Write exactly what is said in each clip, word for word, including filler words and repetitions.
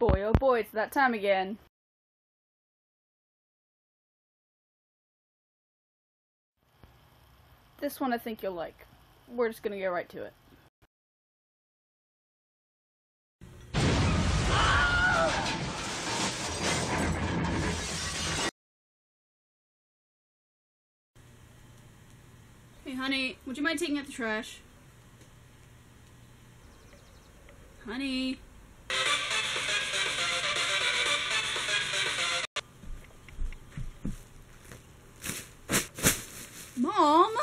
Boy, oh boy, it's that time again. This one I think you'll like. We're just gonna get right to it. Hey honey, would you mind taking out the trash? Honey. Mom?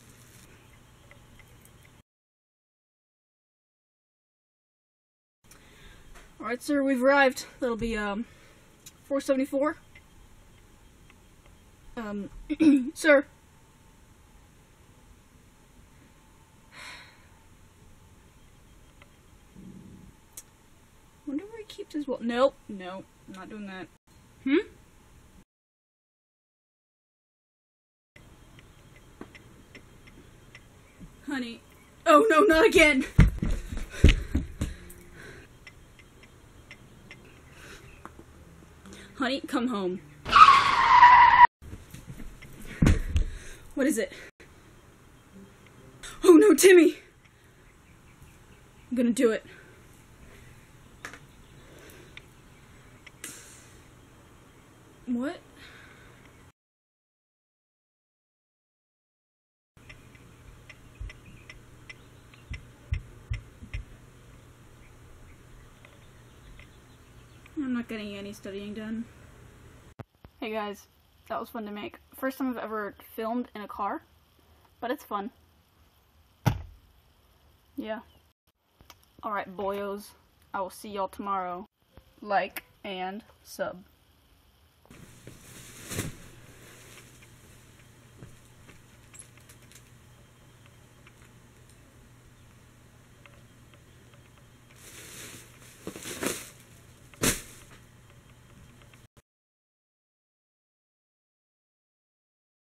Alright, sir, we've arrived. That'll be, um, four seventy-four. Um, sir. Wonder where he keeps his wallet. Nope, nope, I'm not doing that. Hmm? Honey. Oh no, not again! Honey, come home. What is it? Oh no, Timmy! I'm gonna do it. What? I'm not getting any studying done. Hey guys, that was fun to make. First time I've ever filmed in a car, but it's fun. Yeah. Alright, boyos. I will see y'all tomorrow. Like and sub.